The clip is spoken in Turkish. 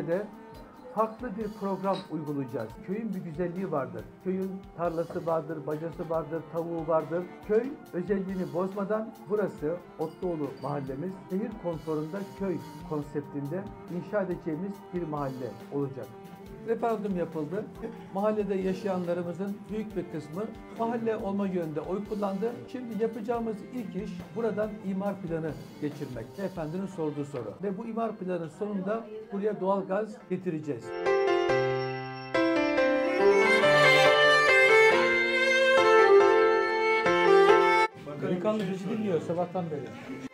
mahallede farklı bir program uygulayacağız. Köyün bir güzelliği vardır. Köyün tarlası vardır, bacası vardır, tavuğu vardır. Köy özelliğini bozmadan burası Otluoğlu mahallemiz şehir konforunda köy konseptinde inşa edeceğimiz bir mahalle olacak. Referandum yapıldı. Mahallede yaşayanlarımızın büyük bir kısmı mahalle olma yönünde oy kullandı. Şimdi yapacağımız ilk iş buradan imar planı geçirmek. Efendinin sorduğu soru. Ve bu imar planının sonunda buraya doğalgaz getireceğiz. Delikanlı bizi dinliyor sabahtan beri.